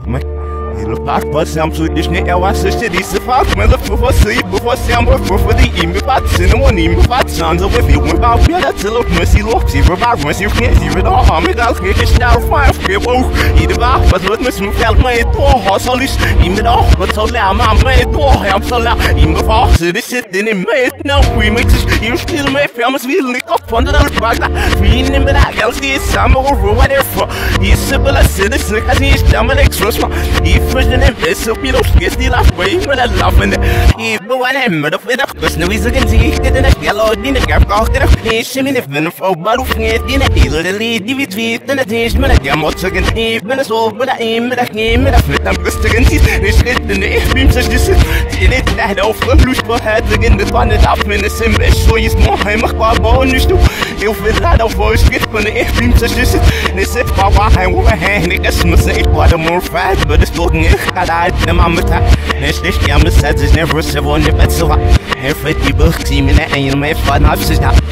Mas I'm so disney, eu assisti disse fuck, mas for você I'm for the email, but cinnamon, but sons of you, about me, that's a look, mercy look, see, about mercy, you can't see it all, I'm out here, it's now 5, oh, either back, but let me smooth out my door, hostilish, even off, but so loud, my made door, I'm so loud, even before, so this shit didn't make no remixes, you still make films, we lick up under the bag, feeling but I can see some over whatever, he's simple as citizen, as he's Dominic Russell, he first and so you don't get the last way, but I love it. Even when I'm made of it, because no reason can see it in a yellow dinner gap, got it up, nation in the venom for bottle fingers in a deal, the lead, DVD, and a dish, but I get more second, even a soul, but I aim, but I came, and I flip, I'm just against this shit, and the beam such this it that off the blue spot head again, the one that up in the same bed, so it's more him, a bonus to you feel that of voice get when the beam such this they said, Papa, I will hand it, that's my say, what a more fat, but it's looking at the mama. Next year, said there's never a civil in the bed, so if it be book team in the end, my fun up is now.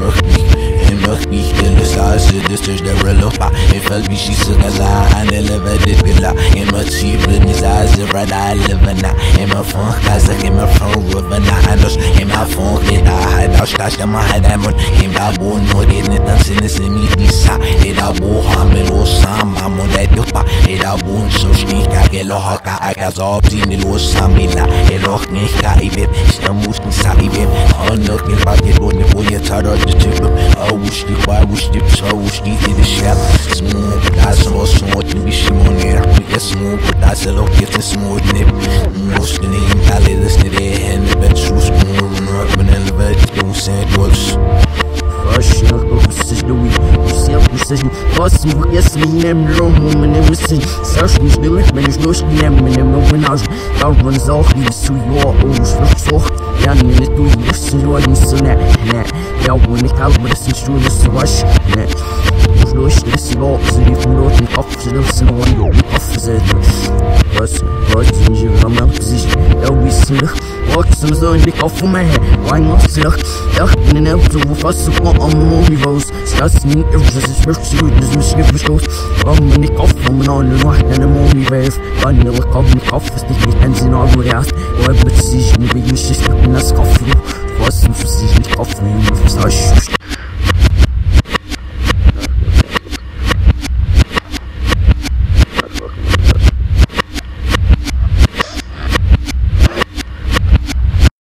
Mich stille Straße, das durch der Relopa. Ich fällt wie schieße Gaza, eine Level dit gela. Immer tief in die Sase, right I live na. Immer von Gaza, immer von Rivena. Anders, immer von Reda, halt aus Stadt, immer halt ein Mund. Immer Boden, nur geht nicht, dann sind es in die Sa. Jeder Buch haben wir los, Sam, und der Dupa. Jeder Boden, so stieg, Gelohoka, Akazob, sie nicht los, Samila. Geloch nicht, Kaibib, ich muss nicht Saibib. Und noch nicht, was geht, wo nicht, wo ihr Tarot, die Typen. Why wish the show wish the shell smooth that's all smooth and be shimonier we get smooth but that's a look get the smooth nip most the name Cali listen to their hand the bed shoes smooth and the bed don't say it was Rush up with the week you see up precision boss you yes me name room and it was sing search me the left man is no name and no when I runs off you so your so ja, mir nicht du musst nur in so ne ja wenn ich halt mit das schon das was ne muss durch das Loch so die von roten Kopf so das no one auf was sind wir am sich ja wissen was so in die Kopf mein why not sich ja in der so was so am Movie das nicht das ist wirklich das muss nicht verstehen warum in die Kopf von einer Nacht in der Movie wann der Kopf ist nicht ein Sinn aber erst wo sich nicht wie ich das Kopf was für sich nicht offen, was